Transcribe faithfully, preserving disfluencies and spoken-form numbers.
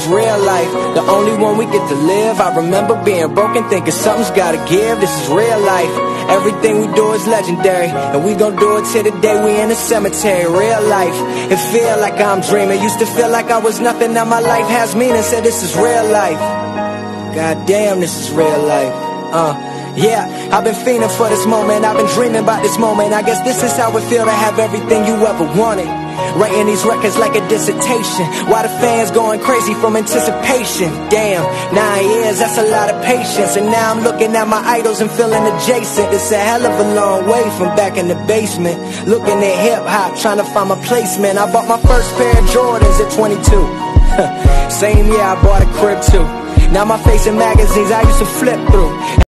real life, the only one we get to live. I remember being broken, thinking something's gotta give. This is real life, everything we do is legendary, and we gon' do it till the day we in the cemetery. Real life, it feel like I'm dreaming. Used to feel like I was nothing, now my life has meaning. Said this is real life, god damn, this is real life. Uh, yeah, I've been fiending for this moment, I've been dreaming about this moment. I guess this is how it feel to have everything you ever wanted. Writing these records like a dissertation, why the fans going crazy from anticipation. Damn, nine years, that's a lot of patience. And now I'm looking at my idols and feeling adjacent. It's a hell of a long way from back in the basement, looking at hip-hop, trying to find my placement. I bought my first pair of Jordans at twenty-two. Same year I bought a crib too. Now my face in magazines I used to flip through.